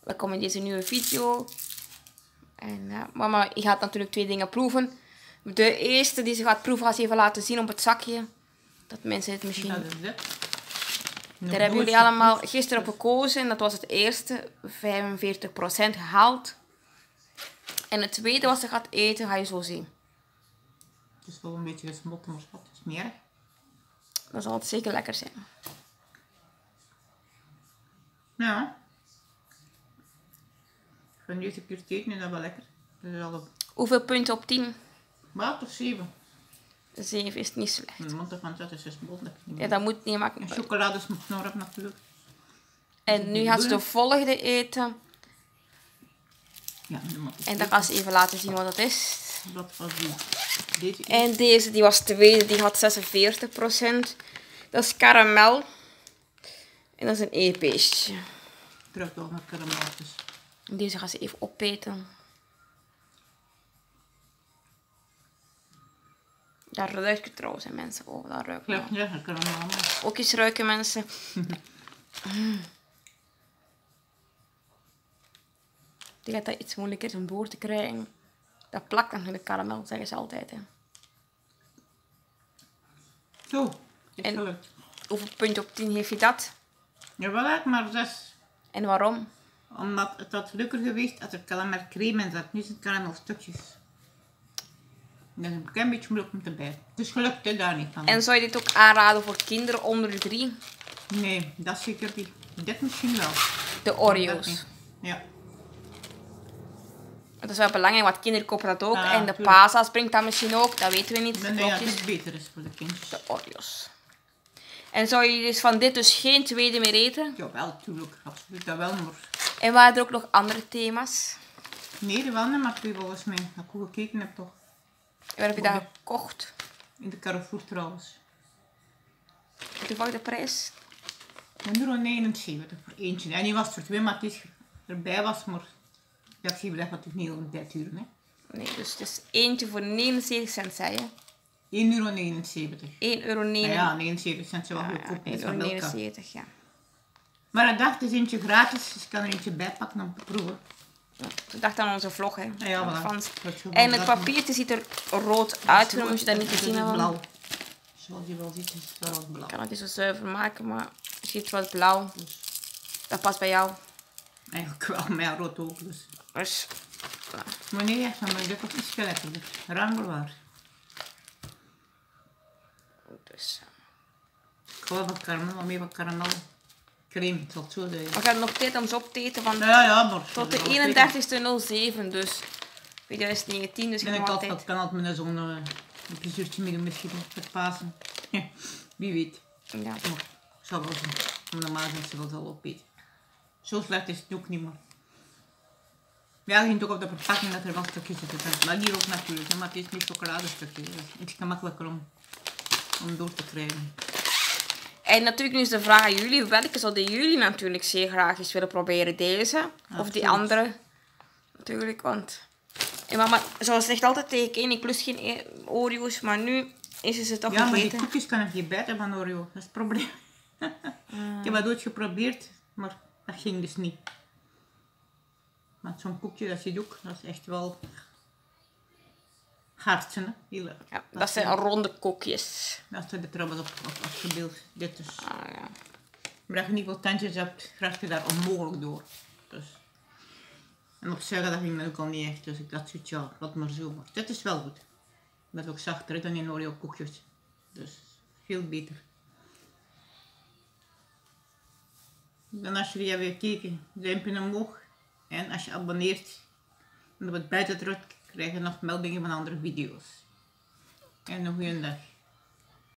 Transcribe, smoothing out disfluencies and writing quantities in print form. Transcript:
welkom in deze nieuwe video. En mama gaat natuurlijk 2 dingen proeven. De eerste die ze gaat proeven gaat ze even laten zien op het zakje. Dat mensen het misschien... Dat is dit. Daar hebben jullie allemaal gisteren op gekozen. En dat was het eerste. 45% gehaald. En het tweede wat ze gaat eten, ga je zo zien. Het is wel een beetje gesmolten, maar het is niet erg. Dan zal het zeker lekker zijn. Ja. Van de eerste keer eten is dat wel lekker. Dat is al Hoeveel punten op 10? wat of 7. 7 is niet slecht. Mijn mond ervan zat is gesmolten. Ja, dat moet niet maken. En chocolade smaakt nog op natuurlijk. En nu gaat ze de volgende eten. Ja, en dan gaat ze even laten zien wat het is. Dat was deze. En deze, die was tweede, die had 46%. Dat is karamel. En dat is een e-beestje. Ik ruik wel naar karamelletjes. Deze gaan ze even opeten. Daar ruik je trouwens, hè, mensen. Oh, daar ruik je. Ik ruik naar karamel. Ook eens ruiken, mensen. Ik denk dat dat iets moeilijker is om door te krijgen. Dat plakt dan in de karamel, zeggen ze altijd. Hè. Zo, is En- gelukt. Hoeveel punten op 10 heeft je dat? Jawel, maar 6. En waarom? Omdat het had leuker geweest als er karamelcreme in zat. Nu zijn het karamelstukjes. Dat is een klein beetje moeilijk om te bijten. Het is gelukt, hè, daar niet van. En zou je dit ook aanraden voor kinderen onder de 3? Nee, dat zeker niet. Dit misschien wel. De Dat Oreo's. niet. Ja. Dat is wel belangrijk, want kinderen kopen dat ook. Ja, en de tuurlijk. paasa springt dat misschien ook, dat weten we niet. Nee, dat Klokjes. het beter is voor de kindjes. De Oreo's. En zou je dus van dit dus geen tweede meer eten? Jawel, tuurlijk. Absoluut, dat wel, maar... En waren er ook nog andere thema's? Nee, er wel niet maar 2 volgens mij. Dat ik goed gekeken heb toch. En waar heb je dat gekocht? In de Carrefour trouwens. Toevallig de prijs? €1,79 voor eentje. En die was voor 2, maar het is erbij was, maar... Ja, ik zie wel natuurlijk niet om 30 uur, hè. Nee, dus het is eentje voor 79 cent, zei je? €1,79. €1,79. Ja, 79 cent is wel goedkoop. Dat is van Milka. €1,79, ja. Maar ik dacht, het is eentje gratis, dus ik kan er eentje bij pakken om te proeven. Ik dacht aan onze vlog, hè. Ja, Van voilà. Frans. Dat is gewoon En het dat- papiertje ziet er rood uit, dan moet je dat niet Het gezien is hebben. blauw. Zoals je wel ziet, is het wel blauw. Ik kan het niet zo zuiver maken, maar je ziet wat blauw. Dus Dat past bij jou. eigenlijk wel, maar ja, rood ook. Dus. Dus, Maar nee, ja, maar dit was iets lekkerder. Rangelwaar. dus. Ik hou van karamel, maar meer van karamel. Crème, het zal het zo zijn. We gaan nog tijd om ze op te eten van Ja, maar... tot de 31ste07, dus 2019, dus ik En heb ik nog altijd altijd. kan altijd met zo'n een plezuurtje mee doen misschien met Pasen. Wie weet. Ja. Maar zou wel zijn. Normaal zijn ze wel zo opeten. Zo slecht is het ook niet meer. Ja, je ziet ook op de verpakking dat er wel stukjes zitten. Maar hier ook natuurlijk, hè, maar het is niet chocoladestukjes. Dus het is gemakkelijker om door te krijgen. En natuurlijk nu is de vraag aan jullie, welke zouden jullie natuurlijk zeer graag eens willen proberen? Deze of die Absoluut. andere? Natuurlijk, want... En mama, zoals zegt altijd tegen Kane, ik lust geen Oreo's, maar nu is ze toch Ja, maar die gegeten. koekjes kan ik niet bijten van Oreo. Dat is het probleem. Ik heb dat ooit geprobeerd, maar dat ging dus niet. Want zo'n koekje, dat zit ook, dat is echt wel hard, hè. Heel, Ja, dat zijn ronde koekjes. dat staat er trouwens op afgebeeld. Dit is. Ah, ja. Maar als je niet veel tandjes hebt, krijg je daar onmogelijk door. Dus. En op zeggen, dat ging me ook al niet echt. Dus ik dacht, zoiets, ja, wat maar zo. Maar dit is wel goed. Dat is ook zachter dan in Oreo koekjes. Dus veel beter. Dan als jullie hebben gekeken, duimpje omhoog. En als je abonneert en op het buiten drukt, krijg je nog meldingen van andere video's. En een goede dag.